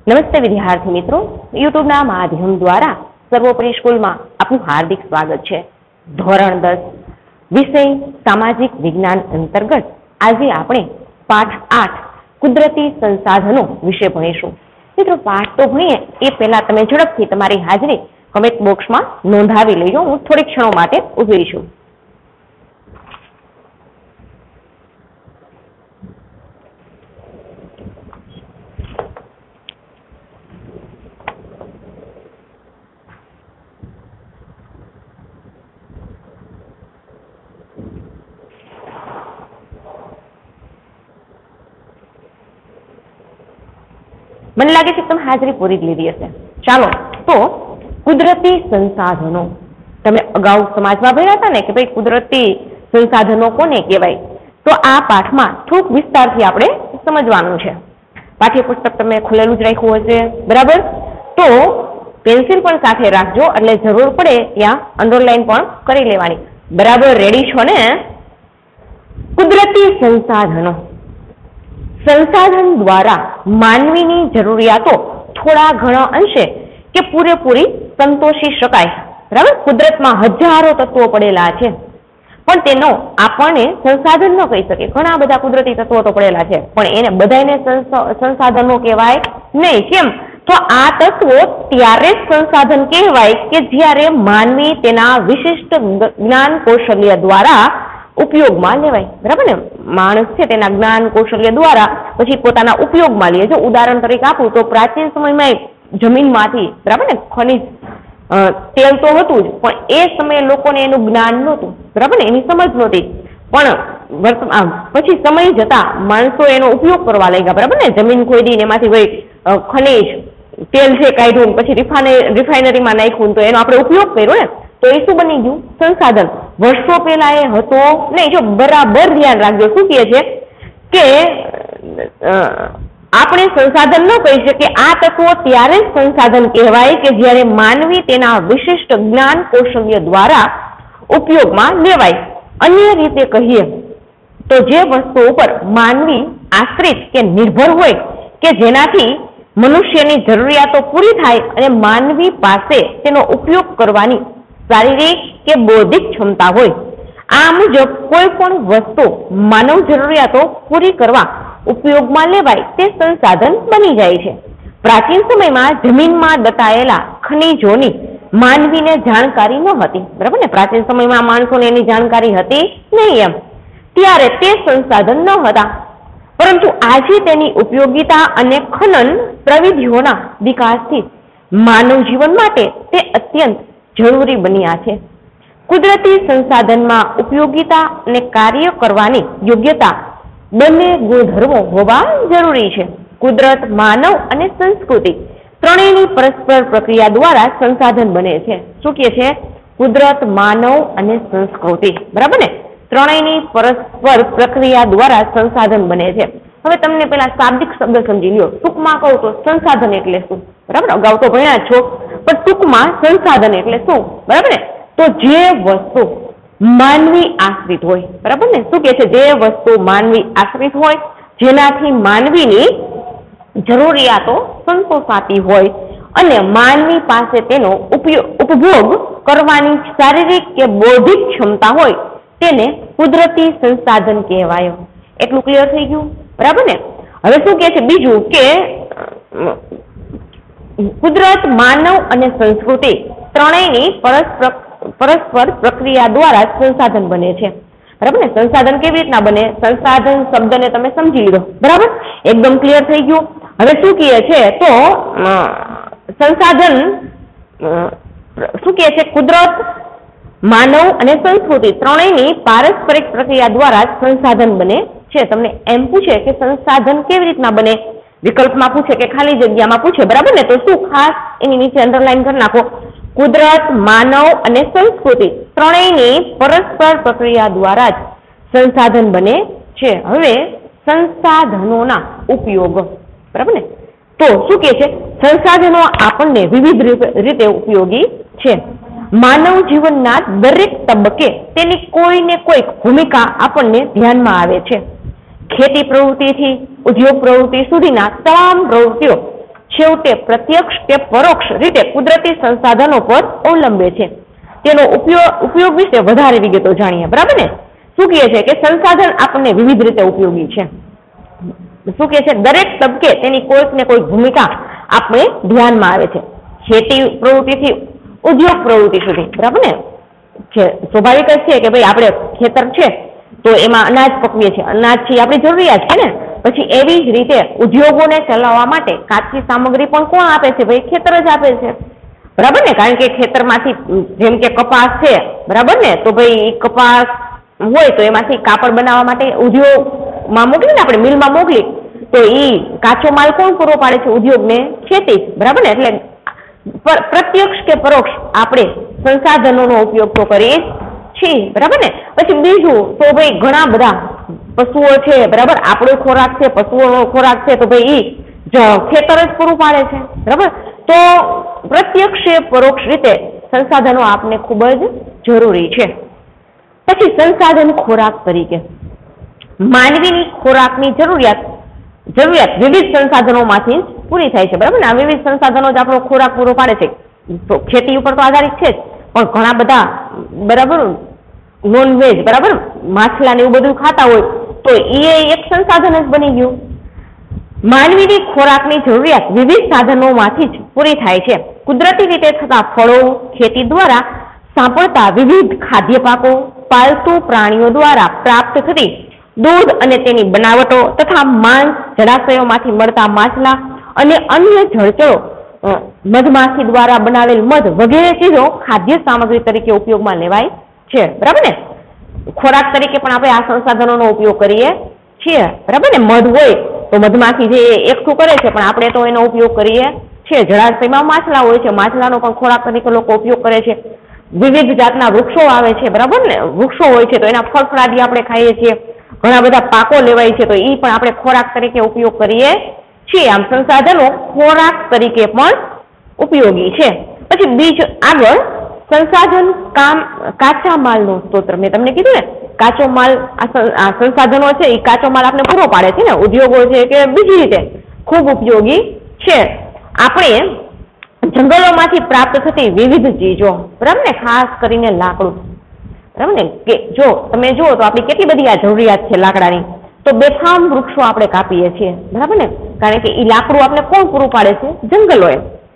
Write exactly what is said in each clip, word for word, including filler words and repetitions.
नमस्ते विद्यार्थी मित्रों, यूट्यूब ना माध्यम द्वारा सर्वोपरि स्कूल में आपनु हार्दिक स्वागत है। धोरण दस विषय सामाजिक विज्ञान अंतर्गत आज आपणे पाठ आठ कुदरती संसाधनों विषय भणीशुं। मित्रों, पाठ तो भणीए ए पहेला तमे झड़पथी तमारी हाजरी कमेंट बॉक्स में नोंधावी लेजो। हूँ थोड़ी क्षणों माटे ऊभी छुं। મને લાગે છે કે તમે હાજરી પૂરી જ લીધી હશે। ચાલો તો કુદરતી સંસાધનો તમે અગાઉ સમાજમાં ભણ્યા હતા ને કે ભાઈ કુદરતી સંસાધનો કોને કહેવાય, તો આ પાઠમાં થોડુંક વિસ્તારથી આપણે સમજવાનું છે। પાઠ્યપુસ્તક તમે ખુલેલું જ રાખ્યું હશે, બરાબર? તો પેન્સિલ પણ સાથે રાખજો, એટલે જરૂર પડે ત્યાં અંડરલાઈન પણ કરી લેવાની। બરાબર રેડી છો ને? કુદરતી સંસાધનો संसाधन द्वारा मानवीनी जरूरियातो थोड़ा घणा अंशे के पूरेपूरी संतोषी शकाय। बराबर, कुदरत में हजारों तत्वों पड़ेला छे, पण तेनो आपणे संसाधन न कही सके। घणा बधा कुदरती तत्वों तो पड़ेला छे, पण एने बधायने संसाधनो कहेवाय नहीं। केम? तो आ तत्वों त्यारे संसाधन कहेवाय के ज्यारे मानवी तेना विशिष्ट ज्ञान कौशल्य द्वारा उपयोग में लेवाय। बराबर ने? माणस छे तेना ज्ञान कौशल्य द्वारा पछी पोताना उपयोग में ले। जो उदाहरण तरीके आपू तो प्राचीन समय में जमीन मांथी, बराबर ने, खनिज तेल तो हतुं ज, पण ए समये लोकोने एनुं ज्ञान नहोतुं, बराबर ने, एनी समज नहोती। पण वर्तमान पछी समय जता माणसो एनो उपयोग करवा लाग्या, बराबर ने। जमीन खोदीने एमांथी भाई खनिज तेल छे काढ्युं, पछी रिफाइनरी में नाख्युं, तो एनो आपणे उपयोग कर्यो ने, तो ए शुं बनी गयुं? संसाधन। वर्षो पहेला ए हतो नहीं। जो बराबर ध्यान राखजो, शुं कहे छे के आपणे संसाधन न कही शकीए। आ तत्वो त्यारे संसाधन कहेवाय के ज्यारे मानवी तेना विशिष्ट ज्ञान कौशल्य द्वारा उपयोग में लेवाय। अन्य रीते कहीए तो जे वस्तुओं पर मानवी आश्रित के निर्भर होय के जेनाथी मनुष्यनी जरूरियातो पूरी थाय अने मानवी पासे तेनो उपयोग करवानी शारीरिक के बौद्धिक क्षमता होय। आ मुजब कोई पण वस्तु मानव जरूरियातो पूरी करवा उपयोग में लेवाय ते संसाधन बनी जाय छे। प्राचीन समय में जमीन में दटायेला खनिजोनी मानवीने जानकारी न हती, बराबर ने। प्राचीन समय में माणसोने एनी जानकारी हती नहीं, एम त्यारे ते संसाधन न हता। परंतु आजे तेनी उपयोगिता अने खनन प्रविधिओना विकासथी मानव जीवन माटे ते अत्यंत जरूरी बन्या छे। कुदरती संसाधन में उपयोगिता ने कार्य करवानी योग्यता बने गुणधर्मो होवा जरूरी छे। कुदरत, मानव अने संस्कृति त्रणेयनी परस्पर प्रक्रिया द्वारा संसाधन बने छे। शुं कहे छे? कुदरत, मानव अने संस्कृति, बराबर ने, त्रणेयनी परस्पर प्रक्रिया द्वारा संसाधन बने छे। हवे तमने पेला शाब्दिक शब्द समजी ल्यो। टूंकमां कहूं तो संसाधन एटले शुं? बराबर, अगाऊ तो भण्या छो, पण टूंकमां संसाधन एटले शुं? बराबर ने। तो जे वस्तु मानवी आश्रित होय, बराबर ने, शुं कहे छे? जे वस्तु मानवी आश्रित होय, जेनाथी मानवीनी जरूरियातो संतोषाती होय अने मानवी पासे तेनो उपयोग उपभोग करवानी शारीरिक के बौद्धिक क्षमता होय, तेने कुदरती संसाधन कहेवाय। एटલું ક્લિયર થઈ ગયું, બરાબર ને? હવે શું કહે છે બીજું કે કુદરત, માનવ અને સંસ્કૃતિ ત્રણેયની પરસ્પર પરસ્પર પ્રક્રિયા દ્વારા સંસાધન બને છે, બરાબર ને? સંસાધન કેવી રીતના બને? સંસાધન શબ્દને તમે સમજી લીધો, બરાબર? એકદમ ક્લિયર થઈ ગયું। હવે શું કહે છે તો સંસાધન શું કહે છે? કુદરત, માનવ અને સંસ્કૃતિ ત્રણેયની પારસ્પરિક પ્રક્રિયા દ્વારા સંસાધન બને છે। તમને એમ પૂછે કે સંસાધન કેવી રીતના બને, વિકલ્પમાં પૂછે કે ખાલી જગ્યામાં પૂછે, બરાબર ને, તો શું ખાસ એની નીચે અંડરલાઈન કરી નાખો, કુદરત, માનવ અને સંસ્કૃતિ ત્રણેયની પરસ્પર પ્રક્રિયા દ્વારા જ સંસાધન બને છે। હવે સંસાધનોના ઉપયોગ, બરાબર ને, તો શું કહે છે? સંસાધનો આપણને વિવિધ રીતે ઉપયોગી છે। માનવ જીવનના દરેક તબક્કે તેની કોઈ ને કોઈ ભૂમિકા આપણને ધ્યાનમાં આવે છે। ખેતી પ્રવૃત્તિથી ઉદ્યોગ પ્રવૃત્તિ સુધીના તમામ પ્રવૃત્તિઓ છેવટે પ્રત્યક્ષ કે પરોક્ષ રીતે કુદરતી સંસાધનો પર અવલંબે છે. તેનો ઉપયોગ ઉપયોગ વિશે વધારે વિગતો જાણીએ. બરાબર ને? શું કહે છે કે સંસાધન આપણને વિવિધ રીતે ઉપયોગી છે. શું કહે છે? દરેક તબકે તેની કોઈક ને કોઈક ભૂમિકા આપણે ધ્યાનમાં આવે છે. ખેતી પ્રવૃત્તિથી ઉદ્યોગ પ્રવૃત્તિ સુધી. બરાબર ને? સ્વાભાવિક જ છે કે ભાઈ આપણે ખેતર છે તો એમાં અનાજ પકવીએ છીએ, અનાજ છે આપણી જરૂરિયાત છે ને. પછી એવી જ રીતે ઉદ્યોગોને ચલાવવા માટે કાચી સામગ્રી પણ કોણ આપે છે? ભાઈ ખેતર જ આપે છે. બરાબર ને? કારણ કે ખેતરમાંથી જેમ કે કપાસ છે, બરાબર ને, તો ભાઈ કપાસ હોય તો એમાંથી કાપડ બનાવવા માટે ઉદ્યોગમાં મોકલી ને આપણે મિલમાં મોકલી તો એ કાચો માલ કોણ પૂરો પાડે છે? ઉદ્યોગને, ખેતી. બરાબર ને? એટલે પ્રત્યક્ષ કે પરોક્ષ આપણે સંસાધનોનો ઉપયોગ તો કરીએ છીએ. બરાબર ને? પછી બીજું તો ભાઈ ઘણા બધા પશુઓ છે, બરાબર, આપણો ખોરાક છે, પશુઓનો ખોરાક છે, તો ભાઈ એ ખેતર જ પૂરું પાડે છે. બરાબર? તો પ્રત્યક્ષ પરોક્ષ રીતે સંસાધનો આપને ખૂબ જ જરૂરી છે. પછી સંસાધન ખોરાક તરીકે માનવીની ખોરાકની જરૂરિયાત જરૂરિયાત વિવિધ સંસાધનોમાંથી પૂરી થાય છે. બરાબર ને? આ વિવિધ સંસાધનો જ આપણો ખોરાક પૂરો પાડે છે. તો ખેતી ઉપર તો આધારિત છે જ, પણ ઘણા બધા, બરાબર, નોનવેજ, બરાબર, માછલા ને એવું બધું ખાતા હોય તો એ એક સંસાધન જ બની ગયું. માનવીની ખોરાકની જરૂરિયાત વિવિધ સાધનોમાંથી જ પૂરી થાય છે. કુદરતી રીતે થતા ફળો, ખેતી દ્વારા સાંપડતા વિવિધ ખાદ્ય પાકો, પાલતુ પ્રાણીઓ દ્વારા પ્રાપ્ત થતી દૂધ અને તેની બનાવટો તથા માંસ, જળાશયોમાંથી મળતા માછલા અને અન્ય જળચરો, મધમાખી દ્વારા બનાવેલ મધ વગેરે ચીજો ખાદ્ય સામગ્રી તરીકે ઉપયોગમાં લેવાય છે. બરાબર ને? ખોરાક તરીકે પણ આપણે આ સંસાધનોનો ઉપયોગ કરીએ છીએ. બરાબર ને? મધ હોય તો મધમાખી જે એકઠું કરે છે પણ આપણે તો એનો ઉપયોગ કરીએ છીએ. જળાશયમાં માછલા હોય છે, માછલાનો પણ ખોરાક તરીકે લોકો ઉપયોગ કરે છે. વિવિધ જાતના વૃક્ષો આવે છે, બરાબર ને, વૃક્ષો હોય છે તો એના ફળફળાદી આપણે ખાઈએ છીએ. ઘણા બધા પાકો લેવાય છે તો એ પણ આપણે ખોરાક તરીકે ઉપયોગ કરીએ છીએ. આમ સંસાધનો ખોરાક તરીકે પણ ઉપયોગી છે. પછી બીજ આગળ સંસાધન કામ કાચા માલનો સ્ત્રોત. મેં તમને કીધું ને કાચો માલ, આ સંસાધનો છે એ કાચો માલ આપણે પૂરો પાડે છે ને, ઉદ્યોગો છે કે બીજી રીતે ખૂબ ઉપયોગી છે. આપણે જંગલોમાંથી પ્રાપ્ત થતી વિવિધ ચીજો, બરાબર ને, ખાસ કરીને લાકડું, બરાબર ને, કે જો તમે જુઓ તો આપણી કેટલી બધી આ જરૂરિયાત છે લાકડાની, તો બેફામ વૃક્ષો આપણે કાપીએ છીએ. બરાબર ને? કારણ કે એ લાકડું આપણે કોણ પૂરું પાડે છે? જંગલોએ.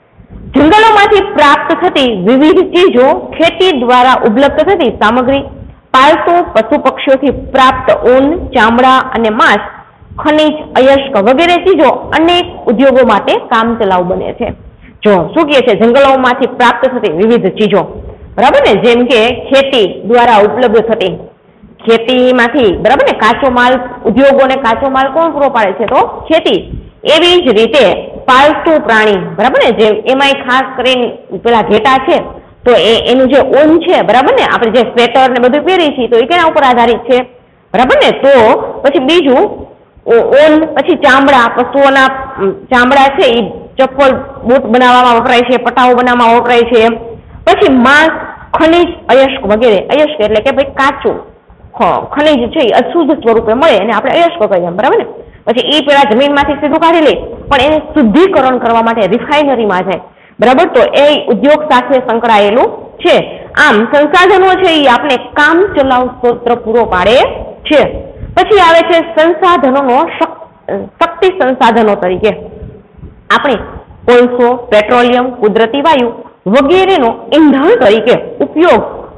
જંગલોમાંથી પ્રાપ્ત થતી વિવિધ ચીજો, ખેતી દ્વારા ઉપલબ્ધ થતી સામગ્રી, પાલતુ પશુ પક્ષીઓથી પ્રાપ્ત ઊન, ચામડા અને માંસ, ખનિજ, અયસ્ક વગેરે ચીજો અનેક ઉદ્યોગો માટે કામચલાઉ બને છે. જો શું કહે છે? જંગલોમાંથી પ્રાપ્ત થતી વિવિધ ચીજો, બરાબર ને, જેમ કે ખેતી દ્વારા ઉપલબ્ધ થતી, ખેતીમાંથી, બરાબર ને, કાચો માલ, ઉદ્યોગોને કાચો માલ કોણ પૂરો પાડે છે? તો ખેતી. એવી જ રીતે પાલતુ પ્રાણી, બરાબર ને, જે એમાંય ખાસ કરીને પેલા ઘેટા છે તો એ એનું જે ઊન છે, બરાબર ને, આપણે જે સ્વેટર ને બધું પહેરીએ છીએ તો એ કેના ઉપર આધારિત છે? બરાબર ને? તો પછી બીજું ઊન, પછી ચામડા, પશુઓના ચામડા છે એ ચપ્પલ, બૂટ બનાવવામાં વપરાય છે, પટાઓ બનાવવામાં વપરાય છે. પછી માંસ, ખનિજ, અયસ્ક વગેરે. અયસ્ક એટલે કે ભાઈ કાચું ખનિજ છે એ અશુદ્ધ સ્વરૂપે મળે અને આપણે અયસ્ક કહીએ, બરાબર ને. પછી એ પેલા જમીનમાંથી સીધું કાઢી લે પણ એને શુદ્ધિકરણ કરવા માટે રિફાઇનરીમાં જાય, બરાબર, તો એ ઉદ્યોગ સાથે સંકળાયેલું છે. આમ સંસાધનો છે એ આપણે કામ ચલાઉ સ્ત્રોત પૂરો પાડે છે. પછી આવે છે સંસાધનોનો શક્તિ સંસાધનો તરીકે આપણે કોલસો, પેટ્રોલિયમ, કુદરતી વાયુ વગેરેનો ઈંધણ તરીકે ઉપયોગ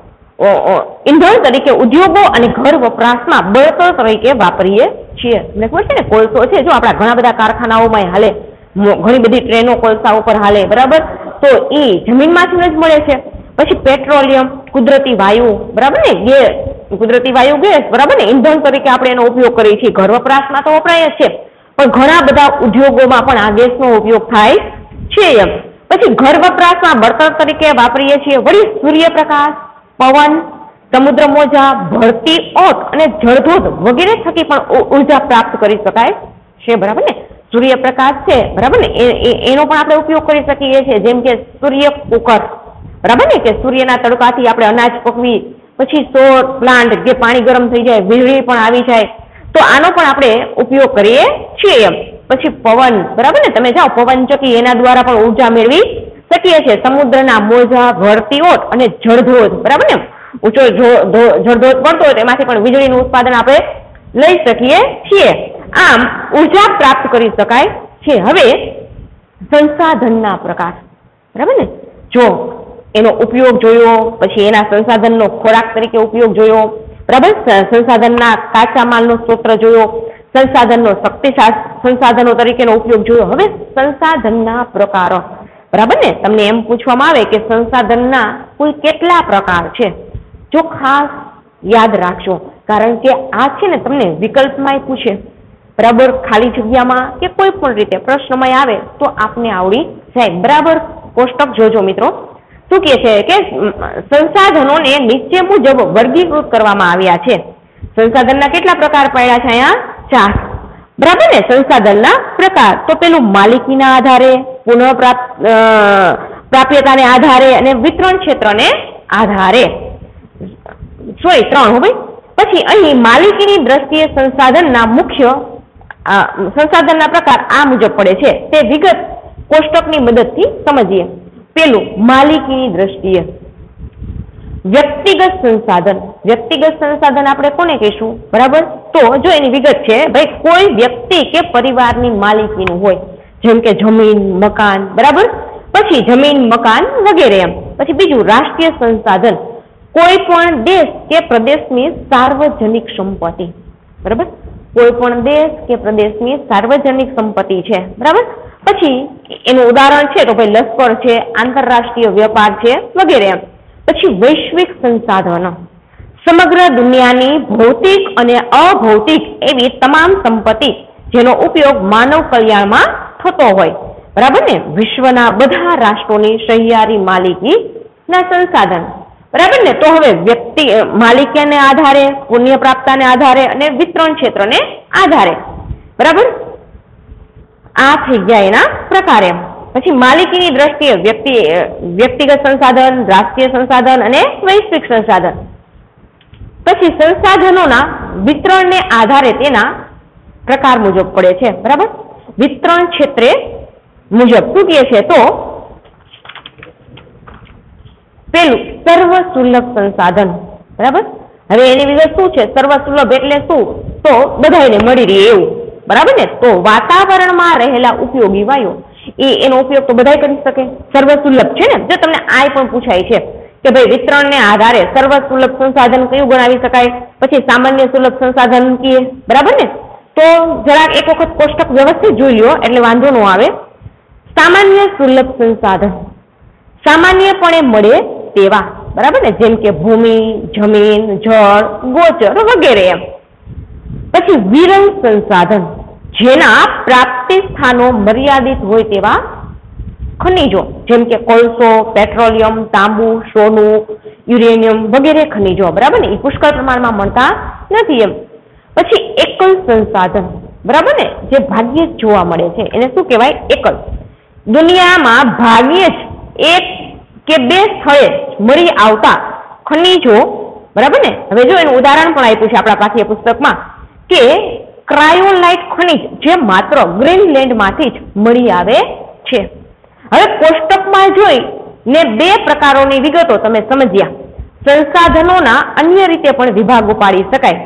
ઈંધણ તરીકે ઉદ્યોગો અને ઘર વપરાશમાં બળતણ તરીકે વાપરીએ છીએ. તમને ખબર છે ને કોલસો છે, જો આપણા ઘણા બધા કારખાનાઓમાં હાલે, ઘણી બધી ટ્રેનો કોલસા ઉપર હાલે, બરાબર, તો એ જમીનમાંથી જ મળે છે. પછી પેટ્રોલિયમ, કુદરતી વાયુ, બરાબર ને, ગેસ, કુદરતી વાયુ, ગેસ, બરાબર ને, ઈંધણ તરીકે આપણે એનો ઉપયોગ કરીએ છીએ. ઘર વપરાશમાં તો વપરાય જ છે પણ ઘણા બધા ઉદ્યોગોમાં પણ આ ગેસનો ઉપયોગ થાય છે. એમ પછી ઘર વપરાશમાં બળતણ તરીકે વાપરીએ છીએ. વળી સૂર્યપ્રકાશ, પવન, સમુદ્ર મોજા, ભરતી ઓટ અને જળધોધ વગેરે થકી પણ ઉર્જા પ્રાપ્ત કરી શકાય છે. બરાબર ને? સૂર્યપ્રકાશ છે, બરાબર ને, એનો પણ આપણે ઉપયોગ કરી શકીએ છીએ. જેમ કે સૂર્ય કુકર, બરાબર ને, કે સૂર્યના તડકાથી આપણે અનાજ પકવી, પછી સૌર પ્લાન્ટ, જે પાણી ગરમ થઈ જાય, વીજળી પણ આવી જાય, તો આનો પણ આપણે ઉપયોગ કરીએ છીએ. એમ પછી પવન, બરાબર ને, તમે જાઓ પવનચક્કી એના દ્વારા પણ ઉર્જા મેળવી શકીએ છીએ. સમુદ્રના મોજા, વળતી ઓટ અને જળધોધ, બરાબર ને, ઊંચો જળધોધ પડતો હોય એમાંથી પણ વીજળીનું ઉત્પાદન આપણે લઈ શકીએ છીએ. આમ ઉર્જા પ્રાપ્ત કરી શકાય છે. હવે સંસાધનના પ્રકાર, બરાબર ને, જો એનો ઉપયોગ જોયો, પછી એના સંસાધનનો ખોરાક તરીકે ઉપયોગ જોયો, બરાબર, સંસાધનના કાચા માલનો સ્ત્રોત જોયો, સંસાધનનો શક્તિશાળી સંસાધનો તરીકેનો ઉપયોગ જોયો. હવે સંસાધનના પ્રકારો, બરાબર ને, તમને એમ પૂછવામાં આવે કે સંસાધનના કુલ કેટલા પ્રકાર છે, જો ખાસ યાદ રાખજો, કારણ કે આ છે ને તમને વિકલ્પમાં પૂછે, બરાબર, ખાલી જગ્યામાં કે કોઈ પણ રીતે પ્રશ્નમાં આવે તો આપને આવડી જાય. બરાબર, કોષ્ટક જોજો મિત્રો. શું કહે છે કે સંસાધનોને નીચે મુજબ વર્ગીકૃત કરવામાં આવ્યા છે. સંસાધનના કેટલા પ્રકાર પડ્યા છે અહીંયા? ચાર, બરાબર ને. સંસાધનના પ્રકાર તો પેલું માલિકીના આધારે, પુનઃપ્રાપ્ત પ્રાપ્યતાને આધારે અને વિતરણ ક્ષેત્રને આધારે, સોય ત્રણ હો ભાઈ. પછી અહીં માલિકીની દ્રષ્ટિએ સંસાધનના મુખ્ય સંસાધનના પ્રકાર આ મુજબ પડે છે. તે વિગત કોષ્ટકની મદદથી સમજીએ. પેલું માલિકીની દ્રષ્ટિએ વ્યક્તિગત સંસાધન. વ્યક્તિગત સંસાધન આપણે કોને કહીશું? બરાબર, તો જો એની વિગત છે ભાઈ, કોઈ વ્યક્તિ કે પરિવારની માલિકીનું હોય, જેમ કે જમીન, મકાન, બરાબર, પછી જમીન, મકાન વગેરે એમ. પછી બીજું રાષ્ટ્રીય સંસાધન, કોઈ પણ દેશ કે પ્રદેશની સાર્વજનિક સંપત્તિ, બરાબર, કોઈ પણ દેશ કે પ્રદેશની સાર્વજનિક સંપત્તિ છે, બરાબર. પછી એનું ઉદાહરણ છે તો ભાઈ લશ્કર છે, આંતરરાષ્ટ્રીય વેપાર છે વગેરે એમ. પછી વૈશ્વિક સંસાધનો, સમગ્ર દુનિયાની ભૌતિક અને અભૌતિક એવી તમામ સંપત્તિ જેનો ઉપયોગ માનવ કલ્યાણમાં થતો હોય, બરાબર ને, વિશ્વના બધા રાષ્ટ્રોની સહિયારી માલિકીના સંસાધન, બરાબર ને. તો હવે વ્યક્તિ માલિકીને આધારે, પુણ્ય પ્રાપ્તાને આધારે અને વિતરણ ક્ષેત્રને આધારે, બરાબર, આ થઈ ગયા એના પ્રકાર એમ. પછી માલિકીની દ્રષ્ટિએ વ્યક્તિ વ્યક્તિગત સંસાધન, રાષ્ટ્રીય સંસાધન અને વૈશ્વિક સંસાધન. પછી સંસાધનોના વિતરણને આધારે તેના પ્રકાર મુજબ પડે છે, બરાબર. વિતરણ ક્ષેત્રે મુજબ શું કહે છે તો પેલું સર્વ સુલભ સંસાધન, બરાબર. હવે એની વિગત શું છે? સર્વ સુલભ એટલે શું? તો બધાને મળી રહે એવું, બરાબર ને. તો વાતાવરણમાં રહેલા ઉપયોગી વાયુ એ એનો ઉપયોગ તો બધા કરી શકે. સર્વ સુલભ છે ને. જો તમને આ પણ પૂછાય છે કે ભાઈ વિતરણને આધારે સર્વ સુલભ સંસાધન કયું ગણાવી શકાય, પછી સામાન્ય સુલભ સંસાધન કીએ, બરાબર ને. તો જરાક એક વખત કોષ્ટક વ્યવસ્થિત જોઈ લ્યો એટલે વાંધો ન આવે. સામાન્ય સુલભ સંસાધન સામાન્યપણે મળે તેવા, બરાબર ને, જેમ કે ભૂમિ, જમીન, જળ, ગોચર વગેરે એમ. પછી વિરલ સંસાધન, જેના પ્રાપ્તિ સ્થાનો મર્યાદિત હોય તેવા ખનિજો, જેમ કે કોલસો, પેટ્રોલિયમ, તાંબુ, સોનું, યુરેનિયમ વગેરે ખનિજો, બરાબર ને, એ પુષ્કળ પ્રમાણમાં મળતા નથી એમ. પછી એકલ સંસાધન, બરાબર ને, જે ભાગ્યે જ જોવા મળે છે એને શું કહેવાય? એકલ. દુનિયામાં ભાગ્યે જ એક કે બે સ્થળે મળી આવતા ખનિજો, બરાબર ને. હવે જો એનું ઉદાહરણ પણ આપ્યું છે આપણા પાઠ્ય પુસ્તકમાં કે ક્રાયોલાઇટ ખનિજ જે માત્ર ગ્રીનલેન્ડમાંથી જ મળી આવે છે. હવે કોષ્ટકમાં જોઈ ને બે પ્રકારોની વિગતો તમે સમજ્યા. સંસાધનોના અન્ય રીતે પણ વિભાગો પાડી શકાય,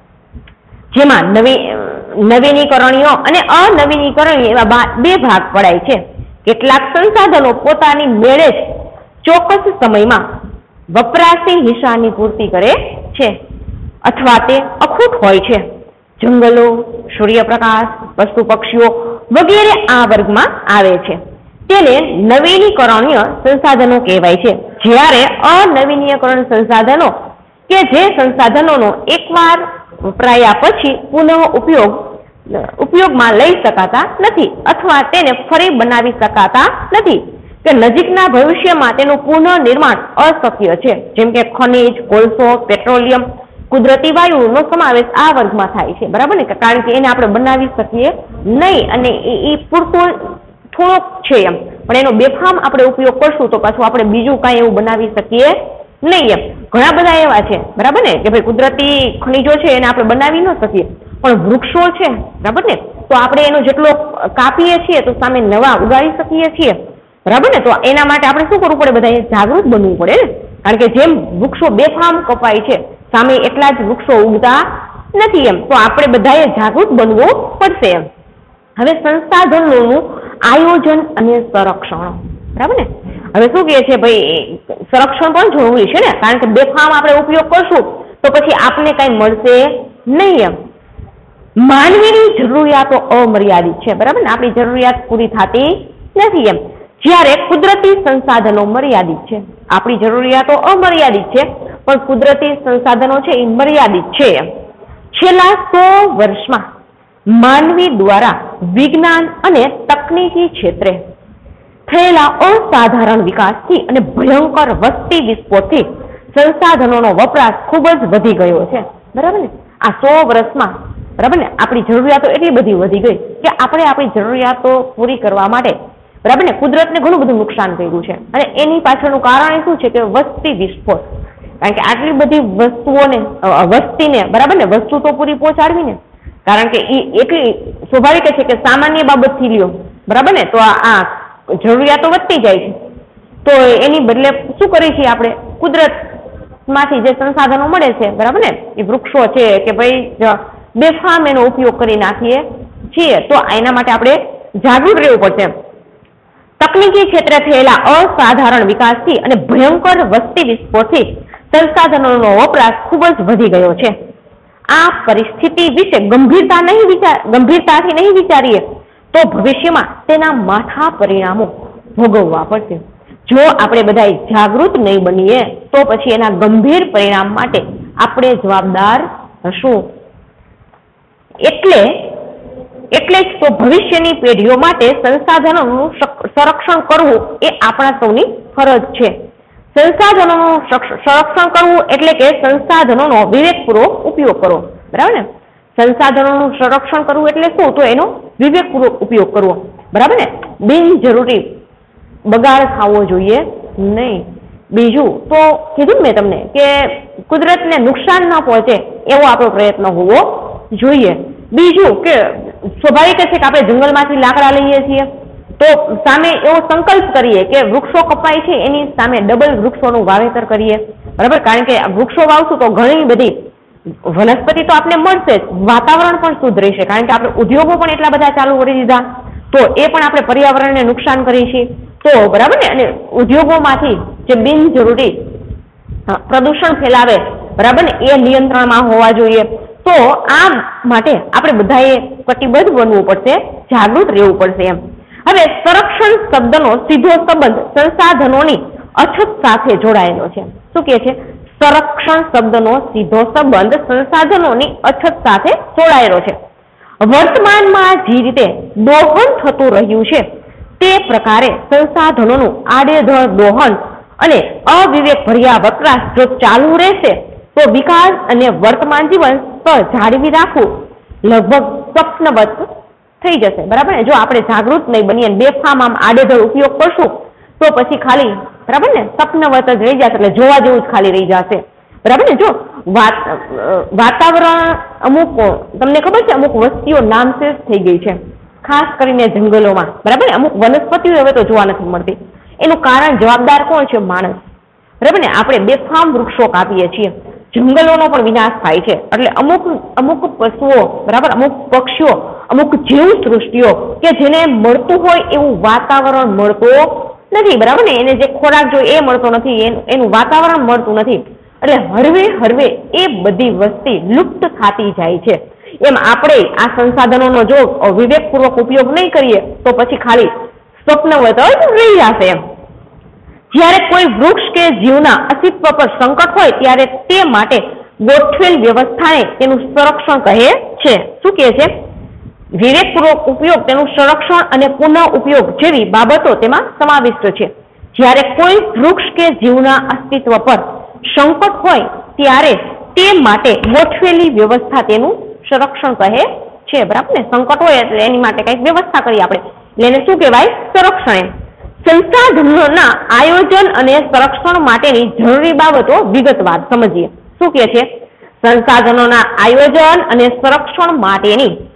જેમાં નવી નવીનીકરણીય અને અનવીનીકરણીય એવા બે ભાગ પડાય છે. કેટલાક સંસાધનો પોતાની મેળે જ ચોક્કસ સમયમાં વપરાશી હિસ્સાની પૂર્તિ કરે છે અથવા તે અખૂટ હોય છે. જંગલો, સૂર્યપ્રકાશ, પશુ પક્ષીઓ વગેરે આ વર્ગમાં આવે છે. તેને નવીનીકરણીય સંસાધનો કહેવાય છે. જ્યારે અનવીનીકરણ સંસાધનો કે જે સંસાધનોનો એકવાર વપરાયા પછી પુનઃ ઉપયોગ ઉપયોગમાં લઈ શકાતા નથી અથવા તેને ફરી બનાવી શકાતા નથી, કે નજીકના ભવિષ્યમાં તેનું પુનઃ નિર્માણ અશક્ય છે. જેમ કે ખનિજ, કોલસો, પેટ્રોલિયમ, કુદરતી વાયુનો સમાવેશ આ વર્ગમાં થાય છે, બરાબર ને. કારણ કે એને આપણે બનાવી શકીએ નહીં અને એ પૂરતો થોડોક છે એમ, પણ એનો બેફામ આપણે ઉપયોગ કરશું તો પાછું આપણે બીજું કાંઈ એવું બનાવી શકીએ નહીં એમ. ઘણા બધા એવા છે, બરાબર ને, કે ભાઈ કુદરતી ખનિજો છે એને આપણે બનાવી ન શકીએ, પણ વૃક્ષો છે, બરાબર ને, તો આપણે એનો જેટલો કાપીએ છીએ તો સામે નવા ઉગાડી શકીએ છીએ, બરાબર ને? તો એના માટે આપણે શું કરવું પડે? બધાએ જાગૃત બનવું પડે ને, કારણ કે જેમ વૃક્ષો બેફામ કપાય છે સામે એટલા જ વૃક્ષો ઉગતા નથી એમ. તો આપણે બધાએ જાગૃત બનવું પડશે એમ. હવે સંસાધનોનું આયોજન અને સંરક્ષણ, બરાબર ને? હવે શું કહે છે ભાઈ, સંરક્ષણ પણ જરૂરી છે ને, કારણ કે બેફામ આપણે ઉપયોગ કરશું તો પછી આપને કઈ મળશે નહીં એમ. માનવીની જરૂરિયાતો અમર્યાદિત છે, બરાબર ને? આપણી જરૂરિયાત પૂરી થતી નથી એમ. જ્યારે કુદરતી સંસાધનો મર્યાદિત છે, આપણી જરૂરિયાતો અમર્યાદિત છે પણ કુદરતી સંસાધનો છે એ મર્યાદિત છે એમ. છેલ્લા સો વર્ષમાં માનવી દ્વારા વિજ્ઞાન અને તકનીકી ક્ષેત્રે થયેલા અસાધારણ વિકાસથી અને ભયંકર વસ્તી વિસ્ફોટથી સંસાધનોનો વપરાશ ખૂબ જ વધી ગયો છે, બરાબર ને? આ સો વર્ષમાં, બરાબર ને, આપણી જરૂરિયાતો એટલી બધી વધી ગઈ કે આપણે આપણી જરૂરિયાતો પૂરી કરવા માટે, બરાબર ને, કુદરતને ઘણું બધું નુકસાન કર્યું છે. અને એની પાછળનું કારણ શું છે કે વસ્તી વિસ્ફોટ. કારણ કે આટલી બધી વસ્તુઓને, વસ્તીને, બરાબર ને, વસ્તુ તો પૂરી પહોંચાડવી ને, કારણ કે એ એટલી સ્વાભાવિક છે કે સામાન્ય બાબતથી લ્યો, બરાબર ને, તો આ જરૂરિયાતો વધતી જાય છે. તો એની બદલે શું કરીએ છીએ આપણે? કુદરત માંથી જે સંસાધનો મળે છે, બરાબર ને, એ વૃક્ષો છે કે ભાઈ બેફામ એનો ઉપયોગ કરી નાખીએ છીએ. તો એના માટે આપણે જાગૃત રહેવું પડશે. તકનીકી ક્ષેત્રે થયેલા અસાધારણ વિકાસથી અને ભયંકર વસ્તી વિસ્ફોટથી સંસાધનોનો વપરાશ ખૂબ જ વધી ગયો છે. આ પરિસ્થિતિ વિશે ગંભીરતા નહીં વિચાર ગંભીરતાથી નહીં વિચારીએ તો ભવિષ્યમાં તેના માઠા પરિણામો ભોગવવા પડશે. જો આપણે બધા જાગૃત નહીં બનીએ તો પછી એના ગંભીર પરિણામ માટે આપણે જવાબદાર હશું. એટલે એટલે જ તો ભવિષ્યની પેઢીઓ માટે સંસાધનોનું સંરક્ષણ કરવું એ આપણા સૌની ફરજ છે. સંસાધનોનું સંરક્ષણ કરવું એટલે કે સંસાધનોનો વિવેકપૂર્વક ઉપયોગ કરવો, બરાબર ને? સંસાધનોનું સંરક્ષણ કરવું એટલે શું? તો એનો વિવેકપૂર્વક ઉપયોગ કરવો, બરાબર ને? બિનજરૂરી બગાડ ખાવો જોઈએ નહીં. બીજું તો કીધું મેં તમને કે કુદરતને નુકસાન ન પહોંચે એવો આપણો પ્રયત્ન હોવો જોઈએ. બીજું કે સ્વાભાવિક છે કે આપણે જંગલમાંથી લાકડા લઈએ છીએ તો સામે એવો સંકલ્પ કરીએ કે વૃક્ષો કપાય છે એની સામે ડબલ વૃક્ષોનું વાવેતર કરીએ, બરાબર? કારણ કે વૃક્ષો વાવશું તો ઘણી બધી વનસ્પતિ તો આપણે મળશે જ, વાતાવરણ પણ શુદ્ધ રહેશે. કારણ કે આપણે ઉદ્યોગો પણ એટલા બધા ચાલુ કરી દીધા તો એ પણ આપણે પર્યાવરણને નુકસાન કરીએ છીએ. તો બરાબર ને, અને ઉદ્યોગોમાંથી જે બિનજરૂરી પ્રદૂષણ ફેલાવે, બરાબર ને, એ નિયંત્રણમાં હોવા જોઈએ. તો આ માટે આપણે બધાએ કટિબદ્ધ બનવું પડશે, જાગૃત રહેવું પડશે એમ. હવે સંરક્ષણ શબ્દનો સીધો સંબંધ સંસાધનોની અછત સાથે જોડાયેલો છે. શું કહે છે? સંરક્ષણ શબ્દનો સીધો સંબંધ સંસાધનોની અછત સાથે જોડાયેલો છે. વર્તમાનમાં જે રીતે દોહન થતું રહ્યું છે તે પ્રકારે સંસાધનોનું આડેધડ દોહન અને અવિવેકભર્યા વપરાશ જો ચાલુ રહેશે તો વિકાસ અને વર્તમાન જીવન સ્તર જાળવી રાખવું લગભગ સ્વપ્નવત થઈ જશે, બરાબર ને? જો આપણે જાગૃત નહીં બનીએ, બેફામ આમ આડેધડ ઉપયોગ કરશું તો પછી ખાલી, બરાબર ને, સ્વપ્નવત જ રહી જશે, એટલે જોવા જેવું જ ખાલી રહી જશે, બરાબર ને? જો વાતાવરણ અમુક, તમને ખબર છે, અમુક વસ્તીઓ નામશેષ થઈ ગઈ છે, ખાસ કરીને જંગલોમાં, બરાબર ને? અમુક વનસ્પતિઓ હવે તો જોવા નથી મળતી. એનું કારણ જવાબદાર કોણ છે? માણસ, બરાબર ને? આપણે બેફામ વૃક્ષો કાપીએ છીએ, જંગલોનો પણ વિનાશ થાય છે. એટલે અમુક અમુક પશુઓ, બરાબર, અમુક પક્ષીઓ, અમુક જીવ સૃષ્ટિઓ કે જેને મળતું હોય એવું વાતાવરણ મળતું નથી, બરાબર ને? એને જે ખોરાક જોઈએ એ મળતો નથી, એનું વાતાવરણ મળતું નથી. એટલે હરવે હરવે એ બધી વસ્તી લુપ્ત થતી જાય છે. એમ આપણે આ સંસાધનોનો જો વિવેકપૂર્વક ઉપયોગ નહીં કરીએ તો પછી ખાલી સ્વપ્નવત જ રહી જશે એમ. જ્યારે કોઈ વૃક્ષ કે જીવના અસ્તિત્વ પર સંકટ હોય ત્યારે તે માટે ગોઠવેલ વ્યવસ્થાને તેનું સંરક્ષણ કહે છે. શું કહે છે? વિવેકપૂર્વક ઉપયોગ, તેનું સંરક્ષણ અને પુનઃ ઉપયોગ જેવી બાબતો તેમાં સમાવિષ્ટ છે. જ્યારે કોઈ વૃક્ષ કે જીવના અસ્તિત્વ પર સંકટ હોય ત્યારે તે માટે ગોઠવેલી વ્યવસ્થા તેનું સંરક્ષણ કહે છે, બરાબર ને? સંકટ હોય એટલે એની માટે કઈક વ્યવસ્થા કરીએ આપણે, એટલે એને શું કહેવાય? સંરક્ષણ એમ. સંસાધનોના આયોજન અને સંરક્ષણ માટેની જરૂરી બાબતો વિગતવાર સમજીએ. શું કહે છે? સંસાધનોના આયોજન અને સંરક્ષણ માટેની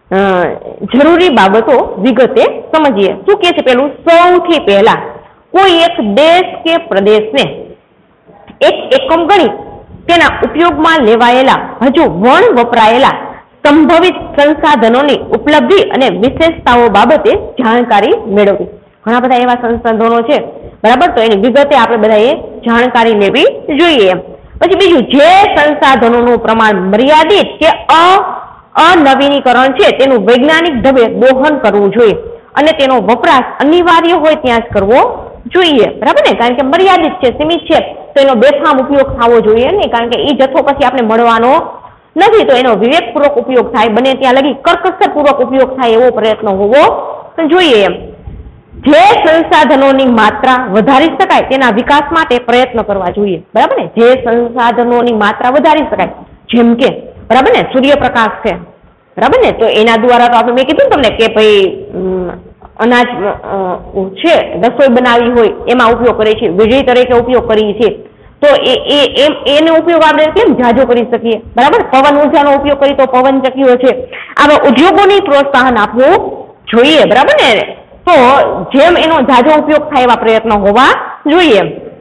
જરૂરી બાબતો વિગતે સમજીએ. શું કે છે પેલું? સૌથી પહેલા કોઈ એક દેશ કે પ્રદેશને એક એકમ ગણી તેના ઉપયોગમાં લેવાયેલા હજુ વણ વપરાયેલા સંભવિત સંસાધનોની ઉપલબ્ધિ અને વિશેષતાઓ બાબતે જાણકારી મેળવવી. ઘણા બધા એવા સંસાધનો છે, બરાબર, તો એની વિગતે આપણે બધાએ જાણકારી લેવી જોઈએ. પછી બીજું, જે સંસાધનોનું પ્રમાણ મર્યાદિત કે અનવીનીકરણ છે તેનું વૈજ્ઞાનિક ઢબે દોહન કરવું જોઈએ અને તેનો વપરાશ અનિવાર્ય હોય ત્યાં જ કરવો જોઈએ. બરાબર ને? કારણ કે મર્યાદિત છે, સીમિત છે, તો એનો બેફામ ઉપયોગ થવો જોઈએ નહીં, કારણ કે એ જથ્થો પછી આપણે મળવાનો નથી. તો એનો વિવેકપૂર્વક ઉપયોગ થાય, બને ત્યાં લગી કરકસરપૂર્વક ઉપયોગ થાય એવો પ્રયત્ન હોવો જોઈએ. એમ જે સંસાધનોની માત્રા વધારી શકાય તેના વિકાસ માટે પ્રયત્ન કરવા જોઈએ. બરાબર ને? જે સંસાધનોની માત્રા વધારી શકાય, જેમ કે બરાબર ને સૂર્યપ્રકાશ છે, બરાબર ને, તો એના દ્વારા તો આપણે મેં કીધું તમને કે ભાઈ અનાજ છે, રસોઈ બનાવી હોય એમાં ઉપયોગ કરે છે, વીજળી તરીકે ઉપયોગ કરીએ છીએ, તો એ એમ એનો ઉપયોગ આપણે કેમ જાજો કરી શકીએ? બરાબર, પવન ઉર્જાનો ઉપયોગ કરી તો પવન ચક્કીઓ છે, આવા ઉદ્યોગોને પ્રોત્સાહન આપવું જોઈએ. બરાબર ને? તો જેમ એનો જાજો ઉપયોગ થાય એવા પ્રયત્નો હોવા જોઈએ.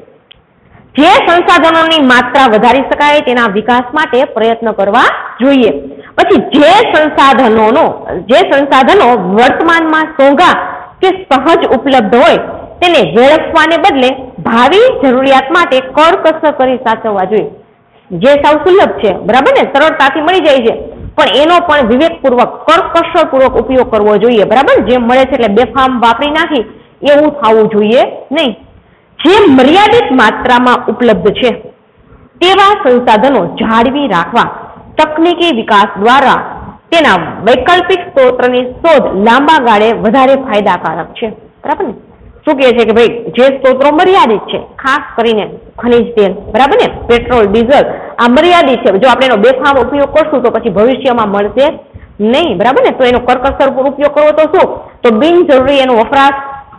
જે સંસાધનોની માત્રા વધારી શકાય તેના વિકાસ માટે પ્રયત્ન કરવા જોઈએ. પછી જે સંસાધનોનો જે સંસાધનો વર્તમાનમાં સોંગા કે સહજ ઉપલબ્ધ હોય તેને વેડફવાને બદલે ભાવિ જરૂરિયાત માટે કરકસર કરી સાચવવા જોઈએ. જે સાવ સુલભ છે, બરાબર ને, સરળતાથી મળી જાય છે, પણ એનો પણ વિવેકપૂર્વક કરકસરપૂર્વક ઉપયોગ કરવો જોઈએ. બરાબર, જેમ મળે છે એટલે બેફામ વાપરી નાખી એવું થવું જોઈએ નહીં. જે મર્યાદિત માત્રામાં ઉપલબ્ધ છે તેવા સંસાધનો જાળવી રાખવા તકનીકી વિકાસ દ્વારા તેના વૈકલ્પિક સ્ત્રોતની શોધ લાંબા ગાળે વધારે ફાયદાકારક છે. બરાબર ને? શું કહે છે કે ભાઈ જે સ્ત્રોતો મર્યાદિત છે, ખાસ કરીને ખનિજ તેલ, બરાબર ને, પેટ્રોલ, ડીઝલ, આ મર્યાદિત છે. જો આપણે એનો બેફામ ઉપયોગ કરશું તો પછી ભવિષ્યમાં મળશે નહીં. બરાબર ને? તો એનો કરકસર ઉપયોગ કરવો તો શું, તો બિનજરૂરી એનો વપરાશ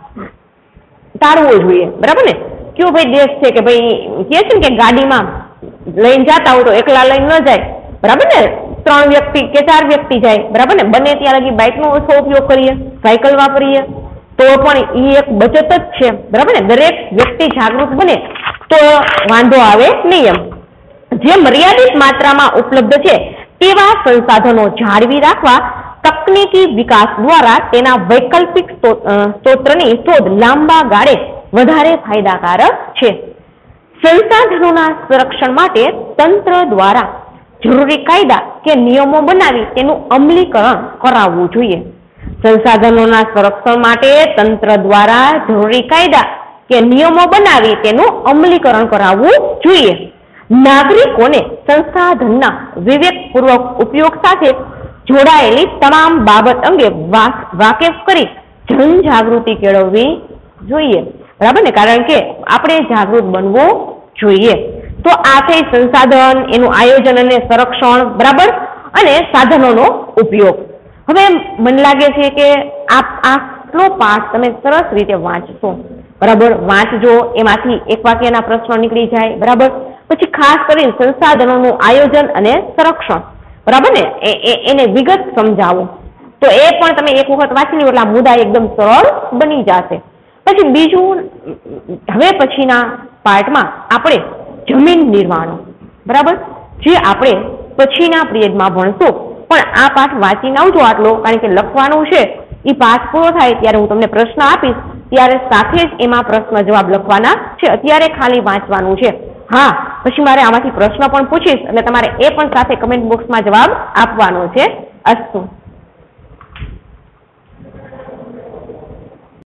ટાળવો જોઈએ. બરાબર ને? કયો ભાઈ દેશ છે કે ભાઈ કહે છે ને કે ગાડીમાં લઈને જતા હોય તો એકલા લઈને ન જાય, બરાબર ને, ત્રણ વ્યક્તિ કે ચાર વ્યક્તિ જાય. બરાબર ને? બને ત્યાં લગી બાઇકનો ઓછો ઉપયોગ કરીએ, સાયકલ વાપરીએ, તો પણ એ એક બચત જ છે. બરાબર ને? દરેક વ્યક્તિ જાગૃત બને તો વાંધો આવે નહીં. એમ જે મર્યાદિત માત્રામાં ઉપલબ્ધ છે તેવા સંસાધનો જાળવી રાખવા તકનીકી વિકાસ દ્વારા તેના વૈકલ્પિક સ્ત્રોતની શોધ લાંબા ગાળે વધારે ફાયદાકારક છે. સંસાધનોના સંરક્ષણ માટે તંત્ર દ્વારા જરૂરી કાયદા કે નિયમો બનાવી તેનું અમલીકરણ કરાવવું જોઈએ. સંસાધનોના સંરક્ષણ માટે તંત્ર દ્વારા જરૂરી કાયદા કે નિયમો બનાવી તેનું અમલીકરણ કરાવવું જોઈએ. નાગરિકોને સંસાધનના વિવેકપૂર્વક ઉપયોગ સાથે જોડાયેલી તમામ બાબત અંગે વાકેફ કરી જનજાગૃતિ કેળવવી જોઈએ. બરાબર ને? કારણ કે આપણે જાગૃત બનવું જોઈએ. તો આ થઈ સંસાધન, એનું આયોજન અને સંરક્ષણ, બરાબર, અને સાધનોનો ઉપયોગ. હવે મને લાગે છે કે આપ આટલો પાઠ તમે સરસ રીતે વાંચશો. બરાબર, વાંચજો, એમાંથી એક વાક્યના પ્રશ્નો નીકળી જાય. બરાબર, પછી ખાસ કરીને સંસાધનોનું આયોજન અને સંરક્ષણ, બરાબર ને, એને વિગત સમજાવો તો એ પણ તમે એક વખત વાંચી લો એટલે આ મુદ્દા એકદમ સરળ બની જશે. પછી બીજું, હવે પછીના પાર્ટમાં આપણે જમીન નિર્માણો, બરાબર, જે આપણે પછીના પિરિયડમાં ભણશું. પણ આ પાઠ વાંચીને આવજો આટલો, કારણ કે લખવાનું છે. એ પાઠ પૂરો થાય ત્યારે હું તમને પ્રશ્ન આપીશ, ત્યારે સાથે જ એમાં પ્રશ્ન જવાબ લખવાના છે. અત્યારે ખાલી વાંચવાનું છે. હા, પછી મારે આમાંથી પ્રશ્ન પણ પૂછીશ એટલે તમારે એ પણ સાથે કમેન્ટ બોક્સમાં જવાબ આપવાનો છે. અસ્તુ.